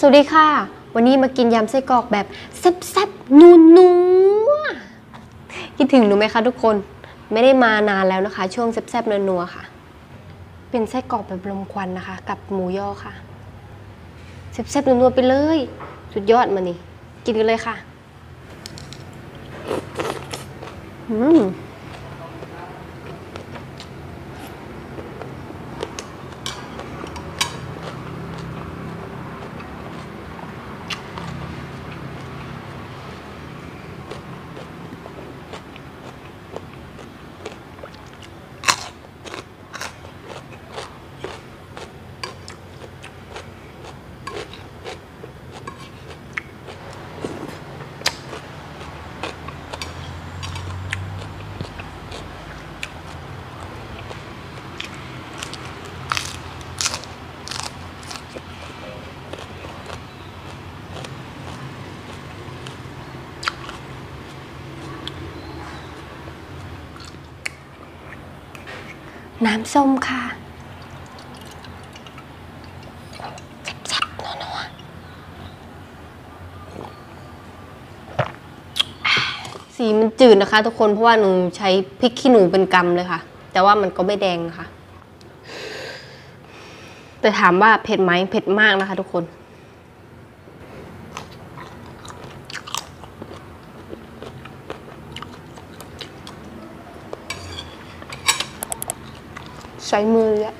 สวัสดีค่ะวันนี้มากินยำไส้กรอกแบบแซ่บๆนัวๆคิดถึงหนูไหมคะทุกคนไม่ได้มานานแล้วนะคะช่วงแซ่บๆนัวๆค่ะเป็นไส้กรอกแบบลมควันนะคะกับหมูย่อค่ะแซ่บๆนัวๆไปเลยสุดยอดมานี่กินกันเลยค่ะน้ำส้มค่ะแซ่บๆนัวๆสีมันจืดนะคะทุกคนเพราะว่าหนูใช้พริกขี้หนูเป็นกำเลยค่ะแต่ว่ามันก็ไม่แดงนะคะแต่ถามว่าเผ็ดไหมเผ็ดมากนะคะทุกคนใช้มือเลย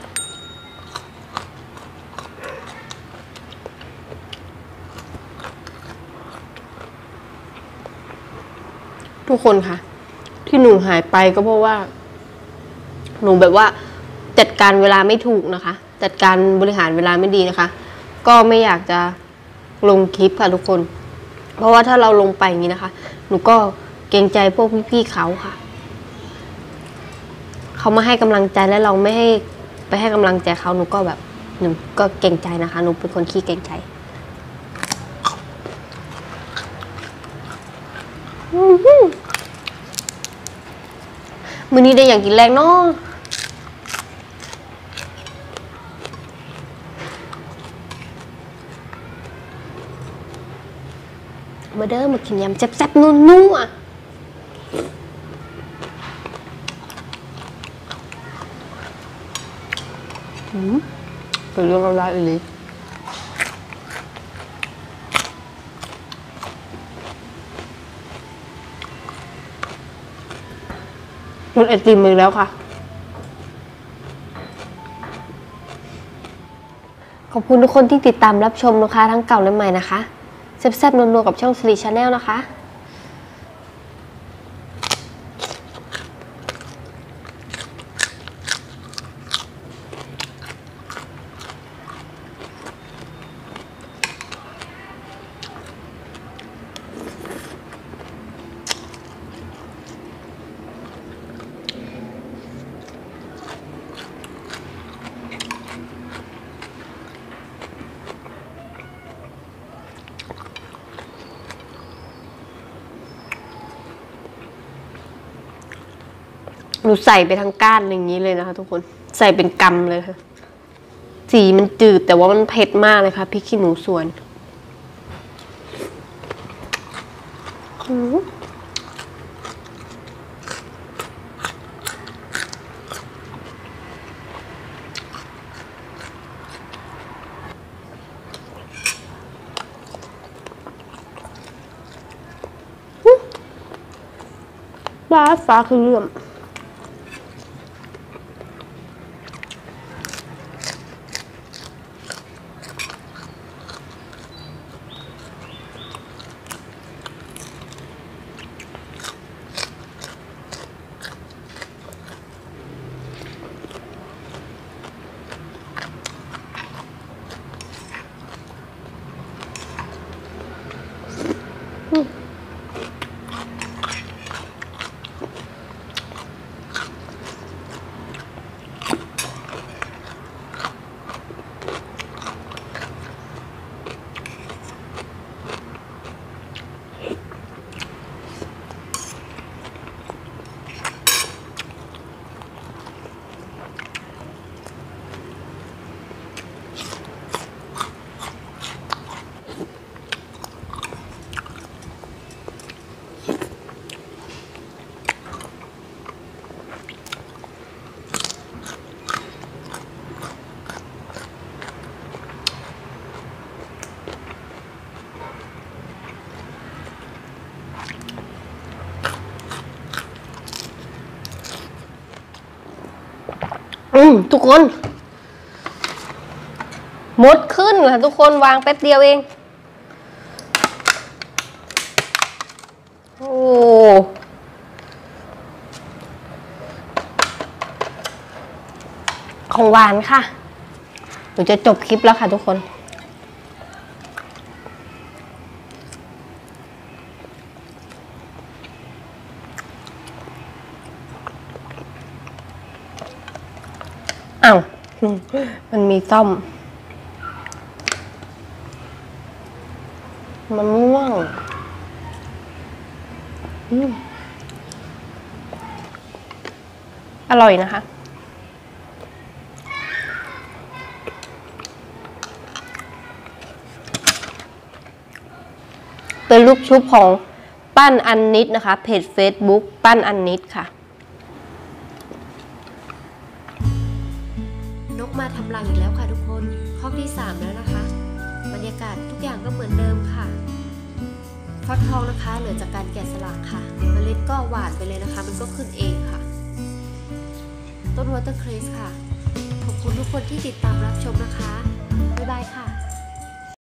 ทุกคนค่ะที่หนูหายไปก็เพราะว่าหนูแบบว่าจัดการเวลาไม่ถูกนะคะจัดการบริหารเวลาไม่ดีนะคะก็ไม่อยากจะลงคลิปค่ะทุกคนเพราะว่าถ้าเราลงไปอย่างนี้นะคะหนูก็เกรงใจพวกพี่ๆเขาค่ะเขามาให้กำลังใจแล้วเราไม่ให้ไปให้กำลังใจเขาหนูก็แบบหนูก็เกรงใจนะคะหนูเป็นคนขี้เกรงใจมื้อนี้ได้อย่างกินแรงเนาะมาเด้อมากินยำแซ่บๆนัวๆเป็นเรื่องอะไรอีกรสไอติมอีกแล้วค่ะขอบคุณทุกคนที่ติดตามรับชมนะคะทั้งเก่าและใหม่นะคะแซ่บๆนัวๆกับช่องสิริชาแนลนะคะหนูใส่ไปทั้งก้านอย่างนี้เลยนะคะทุกคนใส่เป็นกำเลยค่ะสีมันจืดแต่ว่ามันเผ็ดมากเลยค่ะพริกขี้หนูสวนฟ้าคือเลื่อมทุกคนมดขึ้นค่ะทุกคนวางแป๊บเดียวเองโอ้ของหวานค่ะหนูจะจบคลิปแล้วค่ะทุกคนอ้าวมันมีซ่อมมะม่วงอร่อยนะคะเป็นลูกชุบของปั้นอันนิดนะคะเพจ Facebook ปั้นอันนิดค่ะนกมาทำรังอีกแล้วค่ะทุกคนข้อที่3แล้วนะคะบรรยากาศทุกอย่างก็เหมือนเดิมค่ะฟักทองนะคะเหลือจากการแกะสลักค่ะเมล็ดก็หวานไปเลยนะคะมันก็ขึ้นเองค่ะต้นวอเตอร์เครสค่ะขอบคุณทุกคนที่ติดตามรับชมนะคะบ๊ายบายค่ะ